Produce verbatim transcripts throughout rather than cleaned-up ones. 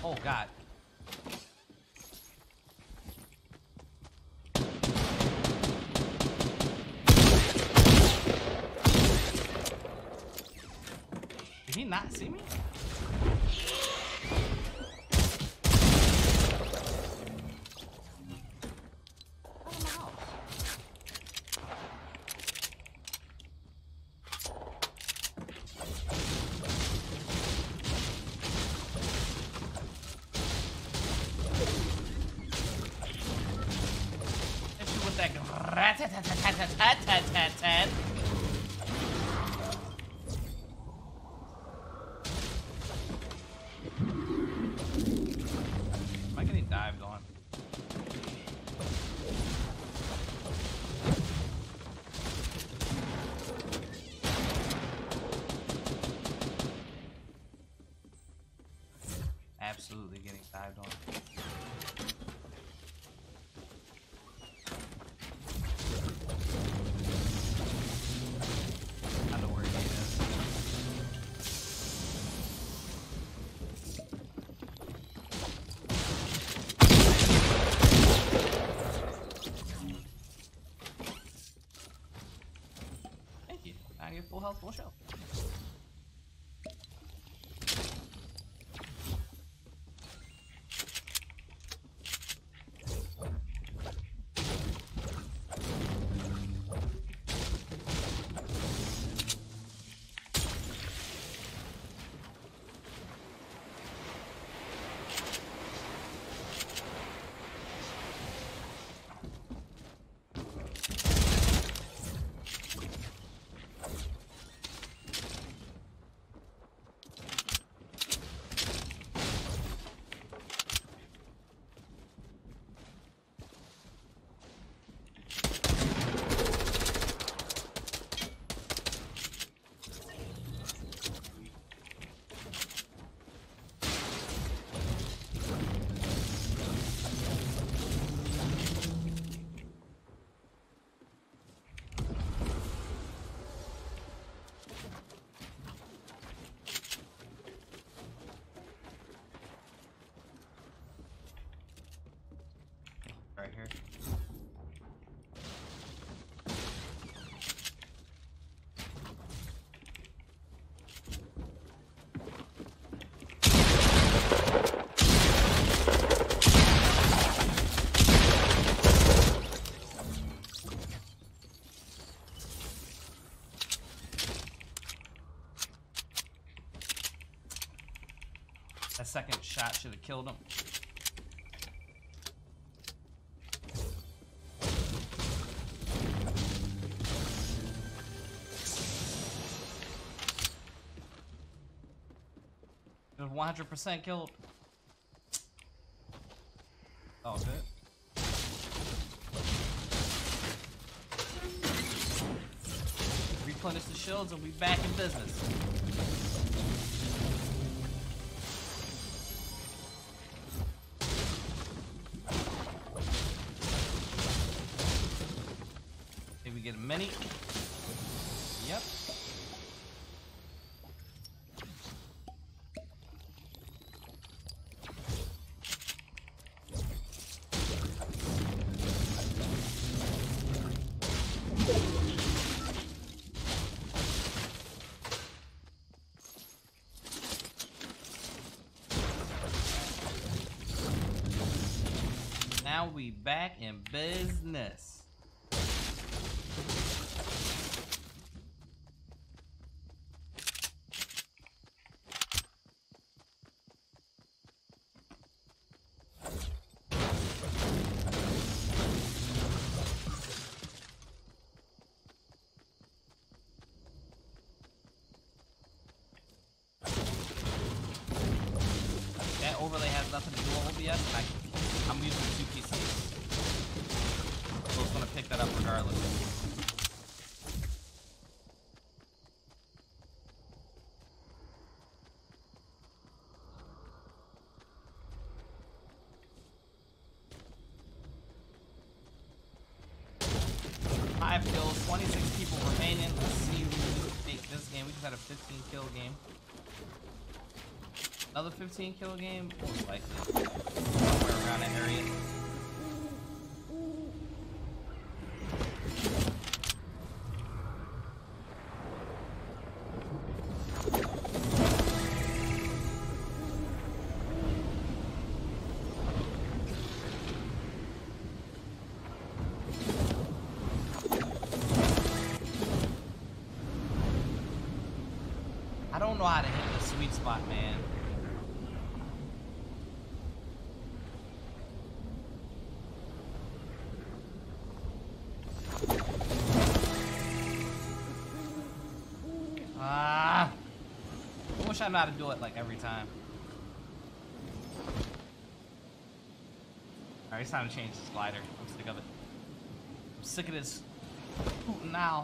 Oh God. Did he not see me? Rat-tat-tat-tat-tat-tat-tat-tat. Am I getting dived on? Absolutely getting dived on. I get full health, full show. Right here. That second shot should have killed him. one hundred percent killed. Oh, good. Replenish the shields and we back in business. Did we get a mini? Yep. Now we back in business. That overlay has nothing to do with O B S. I, I'm using two P Cs, so it's gonna pick that up regardless. Five kills, twenty-six people remaining. Let's see who take this game. We just had a fifteen kill game. Another fifteen kill game? Most likely. Somewhere around that area. I don't know how to hit the sweet spot, man. Ah, I wish I knew how to do it like every time. Alright, it's time to change the slider. I'm sick of it. I'm sick of this hooting now.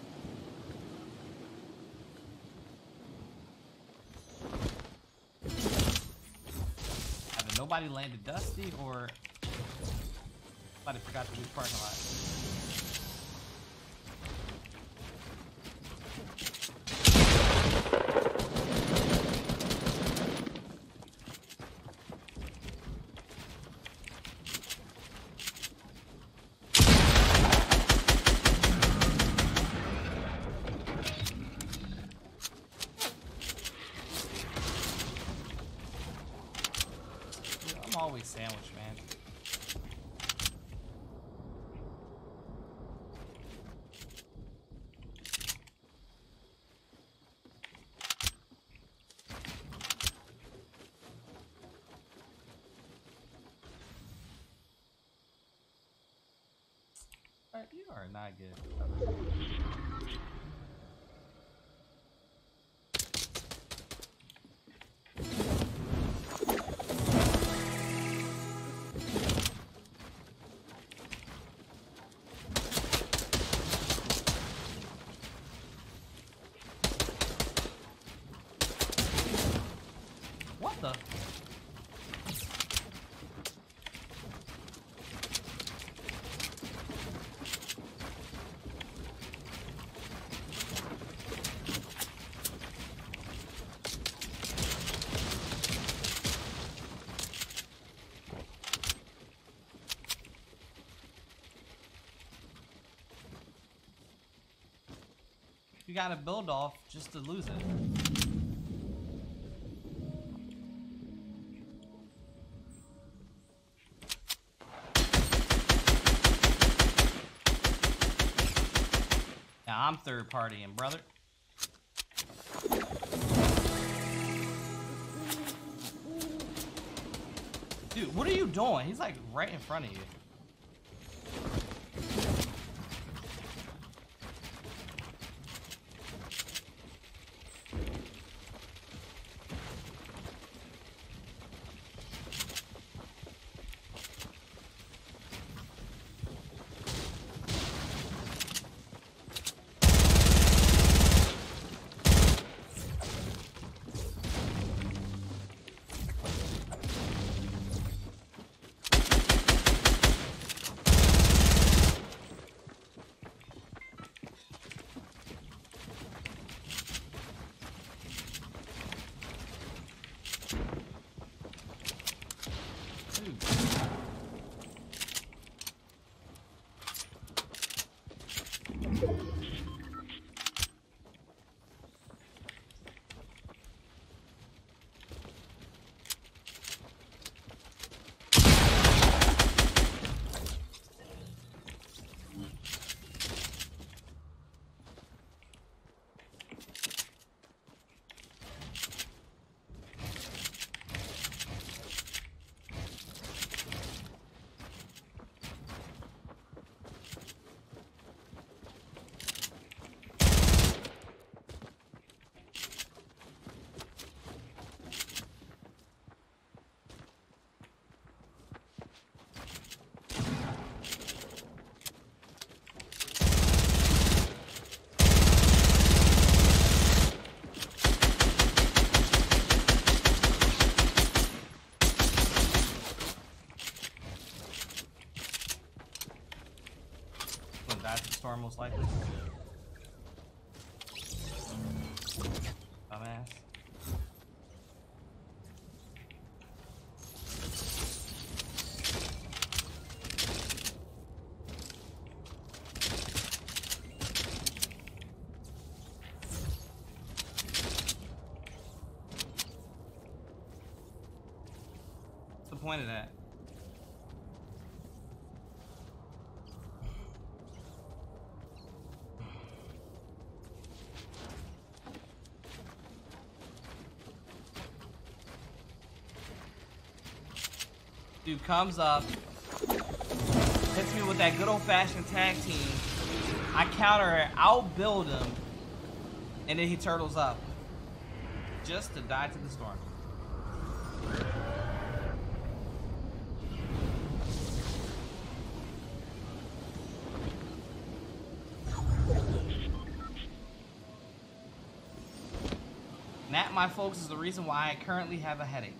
Either nobody landed Dusty or somebody forgot to leave parking lot. Always sandwich, man. Alright, you are not good. What the? You gotta build off just to lose it. Now I'm third partying, brother. Dude, what are you doing? He's like right in front of you. Storm most likely. Dumbass. point of that? Dude comes up, hits me with that good old-fashioned tag team. I counter it, outbuild him, and then he turtles up. Just to die to the storm. And that, my folks, is the reason why I currently have a headache.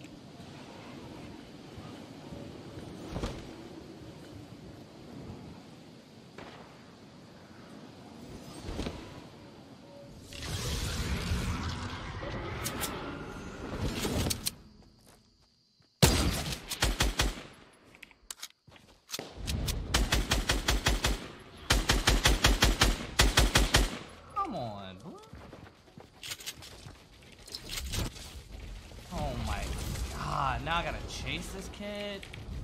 Now I gotta chase this kid.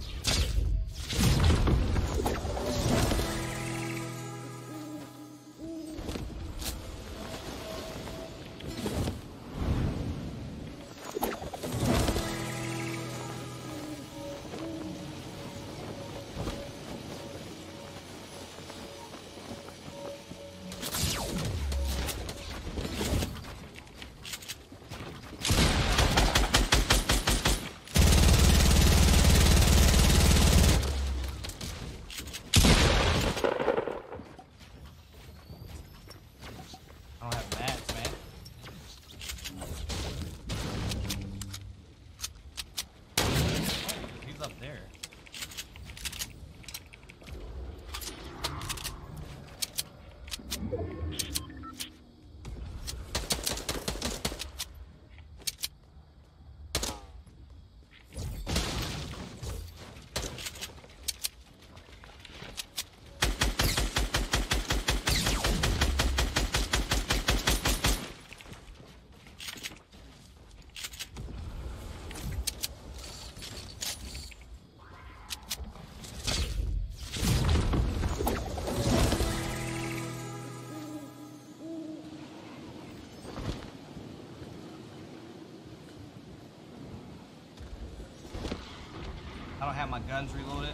I don't have my guns reloaded.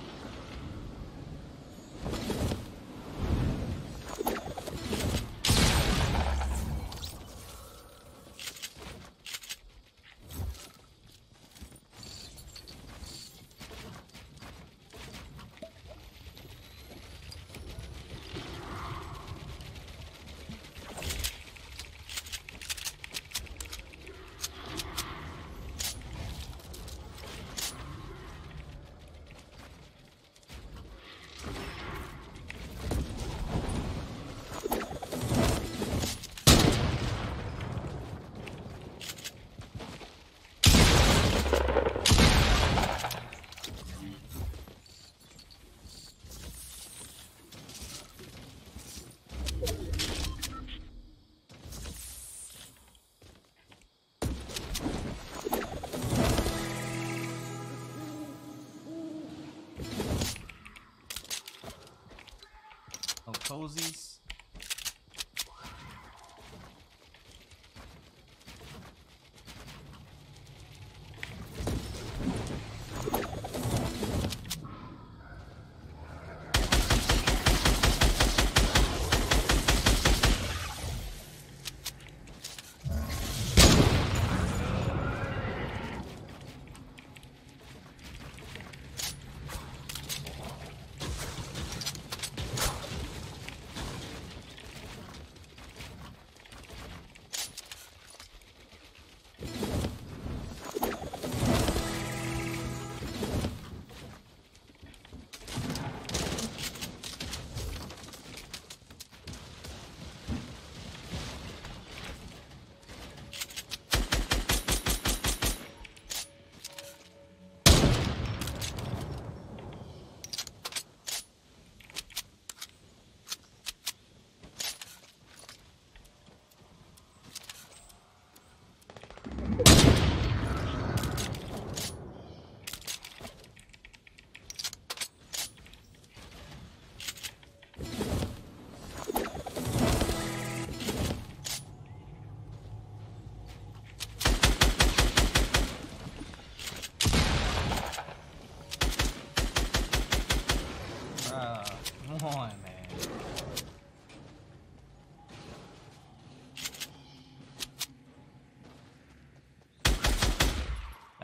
Cozies.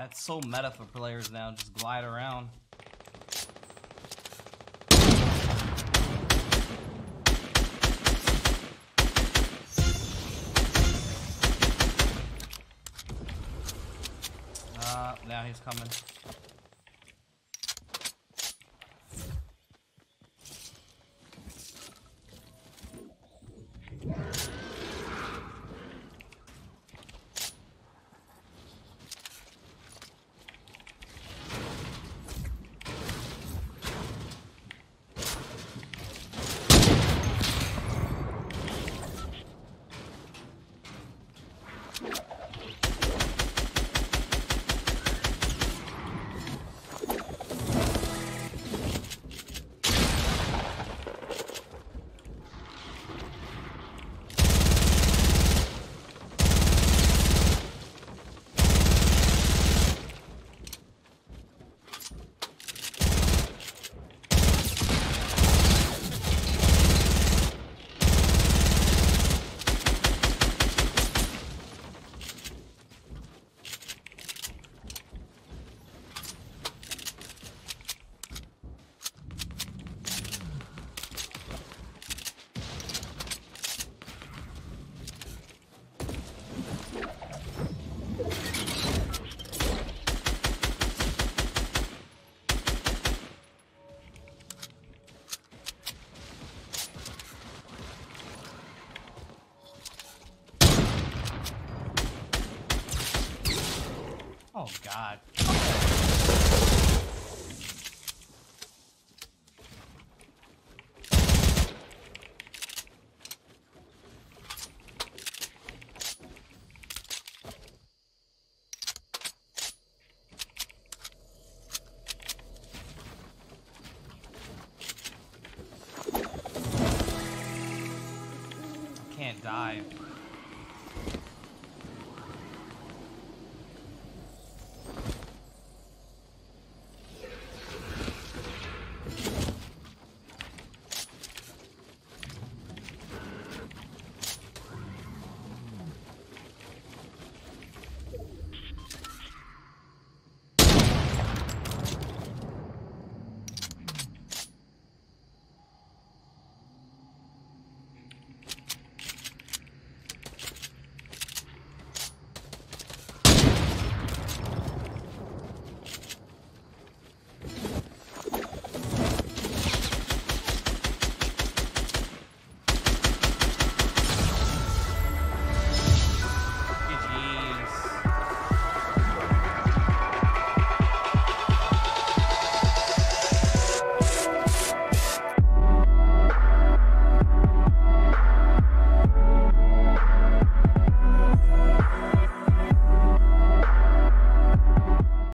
That's so meta for players now. Just glide around. Uh, now he's coming. Oh, God. I can't die.